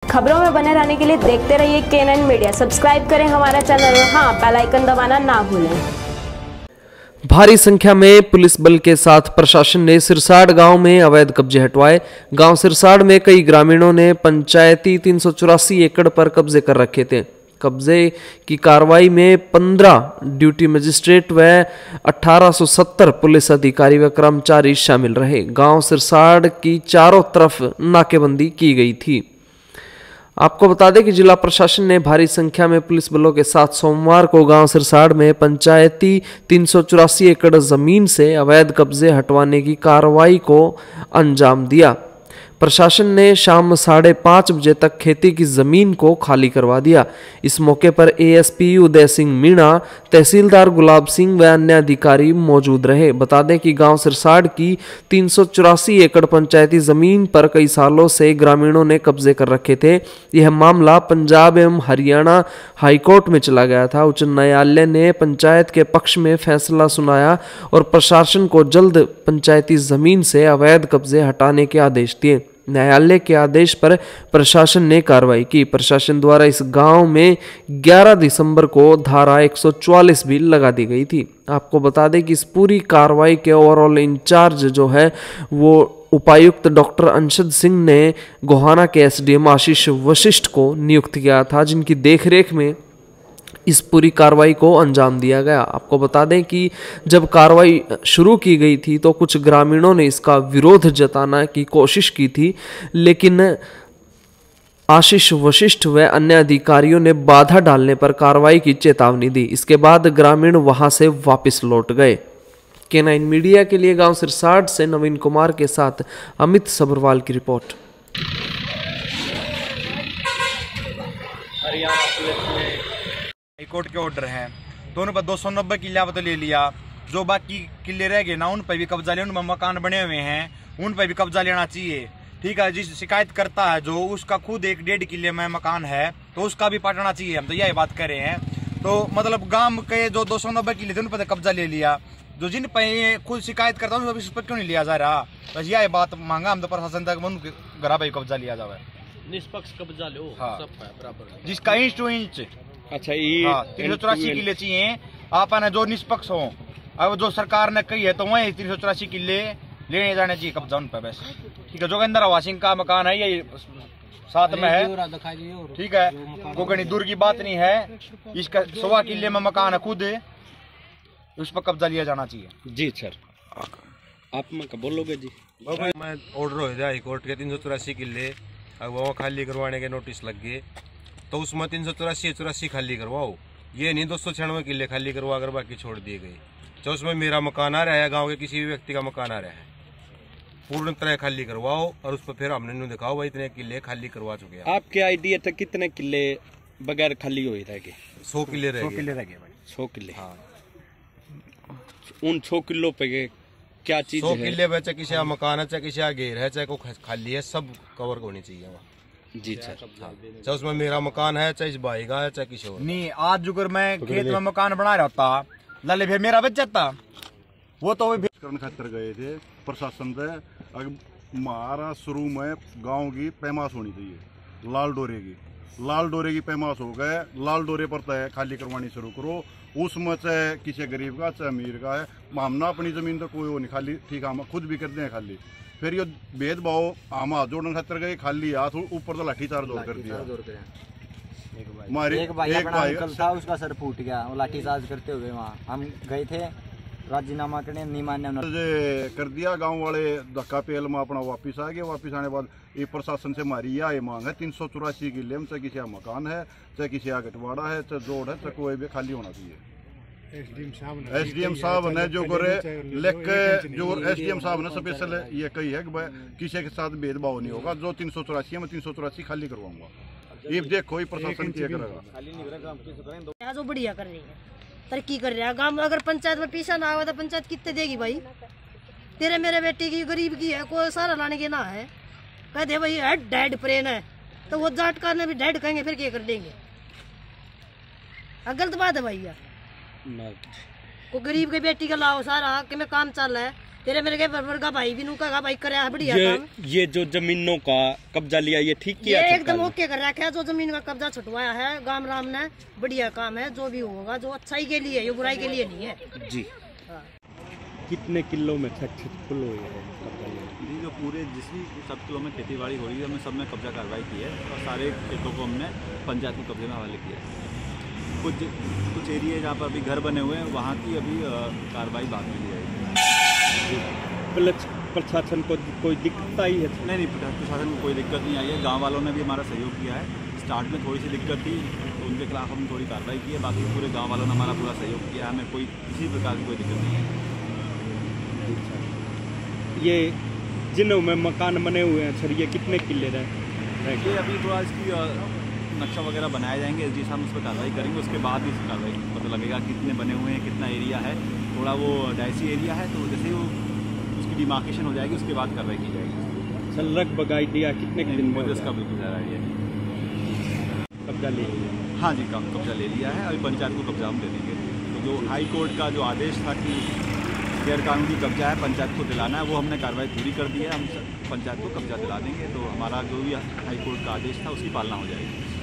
खबरों में बने रहने के लिए देखते रहिए K9 मीडिया। सब्सक्राइब करें हमारा चैनल और हाँ, बेल आइकन दबाना ना भूलें। भारी संख्या में पुलिस बल के साथ प्रशासन ने सिरसाड़ गांव में अवैध कब्जे हटवाए। गांव सिरसाड़ में कई ग्रामीणों ने पंचायती 384 एकड़ पर कब्जे कर रखे थे। कब्जे की कार्रवाई में 15 ड्यूटी मजिस्ट्रेट व 1870 पुलिस अधिकारी व कर्मचारी शामिल रहे। गांव सिरसाड़ की चारों तरफ नाकेबंदी की गई थी। आपको बता दें कि जिला प्रशासन ने भारी संख्या में पुलिस बलों के साथ सोमवार को गांव सिरसाड़ में पंचायती 384 एकड़ जमीन से अवैध कब्जे हटवाने की कार्रवाई को अंजाम दिया। प्रशासन ने शाम 5:30 बजे तक खेती की जमीन को खाली करवा दिया। इस मौके पर एएसपी उदय सिंह मीणा, तहसीलदार गुलाब सिंह व अन्य अधिकारी मौजूद रहे। बता दें कि गांव सिरसाड़ की 384 एकड़ पंचायती जमीन पर कई सालों से ग्रामीणों ने कब्जे कर रखे थे। यह मामला पंजाब एवं हरियाणा हाईकोर्ट में चला गया था। उच्च न्यायालय ने पंचायत के पक्ष में फैसला सुनाया और प्रशासन को जल्द पंचायती जमीन से अवैध कब्जे हटाने के आदेश दिए। न्यायालय के आदेश पर प्रशासन ने कार्रवाई की। प्रशासन द्वारा इस गांव में 11 दिसंबर को धारा 144 भी लगा दी गई थी। आपको बता दें कि इस पूरी कार्रवाई के ओवरऑल इंचार्ज जो है वो उपायुक्त डॉक्टर अंशद सिंह ने गोहाना के एसडीएम आशीष वशिष्ठ को नियुक्त किया था, जिनकी देखरेख में इस पूरी कार्रवाई को अंजाम दिया गया। आपको बता दें कि जब कार्रवाई शुरू की गई थी तो कुछ ग्रामीणों ने इसका विरोध जताने की कोशिश की थी, लेकिन आशीष वशिष्ठ व अन्य अधिकारियों ने बाधा डालने पर कार्रवाई की चेतावनी दी। इसके बाद ग्रामीण वहां से वापस लौट गए। K9 मीडिया के लिए गांव सिरसाड़ से नवीन कुमार के साथ अमित सब्रवाल की रिपोर्ट। हाईकोर्ट के ऑर्डर हैं, दोनों पर 290 किले तो ले लिया। जो बाकी किले रह गए ना, उन पर भी कब्जा लेना, उनमें मकान बने हुए हैं, उन पर भी कब्जा लेना चाहिए। ठीक है, जिस शिकायत करता है जो उसका खुद 1-1.5 किले में मकान है तो उसका भी पाटना चाहिए। हम तो यही बात कर रहे हैं। तो मतलब गांव के जो 290 किले थे उन पर कब्जा ले लिया। जो जिन पर खुद शिकायत करता है उस पर क्यों नहीं लिया जा रहा? बस यही बात मांगा हम तो प्रशासन तक, उनके घर पर कब्जा लिया जाए, निष्पक्ष कब्जा लो। हाँ, सब बराबर, जिसका इंच टू इंच। अच्छा, ये 384 किले चाहिए आप ना, जो निष्पक्ष हो। अब जो सरकार ने कही है तो वही 384 किले लेने जाने चाहिए कब्जा उन पर बस। ठीक है, जो अंदर वासिंग का मकान है ये साथ में है। ठीक है, कोई दूर की बात नहीं है। इसका 100 किले में मकान है खुद, उस पर कब्जा लिया जाना चाहिए। जी सर, आप बोलोगे जी? मैं ऑर्डर हो गया हाईकोर्ट के 384 किले, अब वो खाली करवाने के नोटिस लग गए तो उसमें 384 खाली करवाओ। ये नहीं 296 किले खाली करवा कर बाकी छोड़ दिए गए। तो उसमें मेरा मकान आ रहा है, गांव के किसी भी व्यक्ति का मकान आ रहा है, पूर्ण तरह खाली करवाओ और उस पर फिर हमने दिखाओ भाई इतने किले खाली करवा चुके हैं। आपके आइडिया तक कितने किले बगैर खाली हुए रह गए? 100 किले रह गए। 100 किले। हाँ, उन 100 किलो पे क्या चीज 100 किले में चाहे किसी का मकान है, चाहे किसी का घेर है, चाहे को खाली है, सब कवर होनी चाहिए वहाँ। जी सर, चाहे उसमें मेरा मकान है, चाहे इस भाई का है, चाहे किसी और नहीं। आज अगर मैं खेत में मकान बना रहा होता लाले फिर मेरा बच जाता। वो तो करने खातर गए थे प्रशासन से। अगर हमारा शुरू में गांव की पैमाश होनी चाहिए, लाल डोरे की पैमाश हो गए। लाल डोरे पर तय खाली करवानी शुरू करो। उसमें चाहे किसी गरीब का चाहे अमीर का है, हमना अपनी जमीन तो कोई वो नहीं खाली। ठीक है, हम खुद भी करते हैं खाली। फिर ये भेदभाव हम हाथ जोड़ने खातर गए, खाली हाथ ऊपर तो लाठी चार्ज कर दिया। एक भाई था, उसका सर फूट गया वो लाठी चार्ज करते हुए। वहाँ हम गए थे राजीनामा करने, नहीं मान्य कर दिया। गांव वाले धक्का पेल में अपना वापिस आ गए। वापिस आने बाद ये प्रशासन से हमारी यह मांग है 384 किले में, चाहे किसी का मकान है, चाहे किसी का गटवाड़ा है, चाहे जोड़ है, चाहे कोई भी खाली होना चाहिए। एसडीएम साहब ने जो करे लिख के, जो एसडीएम साहब ने स्पेशल ये कही है कि किसी के साथ भेदभाव नहीं होगा। जो 384 में 384 खाली करवाऊंगा। ये देखो ये प्रशासन क्या करेगा। जो बढ़िया कर रही है, तरक्की कर रहा है गांव। अगर पंचायत में पैसा ना आवा तो पंचायत कितने देगी भाई? तेरे मेरे बेटे की गरीब की है, कोई सारा लाने के ना है। कहते भाई हेड डैड प्रेन है तो वो जाट करने भी डैड कहेंगे, फिर क्या कर देंगे? गलत बात है भाई यार। को गरीब के बेटी का लाओ सारा कि मैं काम चल रहा है, तेरे मेरे के बराबर का भाई भी नुका भाई करे बढ़िया काम। ये जो जमीनों का कब्जा लिया ये ठीक किया? ये एकदम ओके कर रखा है, जो जमीन का कब्जा छुटवाया है गाम राम ने, बढ़िया काम है। जो भी होगा जो अच्छाई के लिए, ये बुराई के लिए नहीं है जी। हाँ। कितने किलो में सक्सेसफुल हुई है जी? जो पूरे जिस भी 7 किलो में खेती-बाड़ी हो रही है, हमने सब में कब्जा कार्रवाई की है और सारे खेतों को हमने पंचायत के कब्जे में हवाले किया है। कुछ एरिया जहाँ पर अभी घर बने हुए हैं वहाँ की अभी कार्रवाई बाद में की जाएगी। प्रशासन को कोई दिक्कत आई है? नहीं, प्रशासन को कोई दिक्कत नहीं आई है। गांव वालों ने भी हमारा सहयोग किया है। स्टार्ट में थोड़ी सी दिक्कत थी तो उनके खिलाफ हम थोड़ी कार्रवाई की है, बाकी पूरे गांव वालों ने हमारा पूरा सहयोग किया है। हमें कोई किसी प्रकार की कोई दिक्कत नहीं है। ये जिनों में मकान बने हुए हैं सर, ये कितने किले रहे? ये अभी थोड़ा इसकी नक्शा वगैरह बनाए जाएंगे, एसडी साहब उस पर कार्रवाई करेंगे, उसके बाद ही कार्रवाई पता लगेगा कितने बने हुए हैं, कितना एरिया है। थोड़ा वो डाइसी एरिया है तो जैसे ही वो उसकी डिमार्केशन हो जाएगी उसके बाद कार्रवाई की जाएगी। सर लगभग आइडिया कितने दिन में? मुझे इसका बिल्कुल ज़्यादा आइडिया नहीं। कब्जा ले लिया? हाँ जी, कब्जा ले लिया है। अभी पंचायत को कब्जा हम दे देंगे। तो जो हाई कोर्ट का जो आदेश था कि गैर कानूनी कब्जा है पंचायत को दिलाना है, वो हमने कार्रवाई पूरी कर दी है। हम पंचायत को कब्जा दिला देंगे, तो हमारा जो भी हाई कोर्ट का आदेश था उसकी पालना हो जाएगी।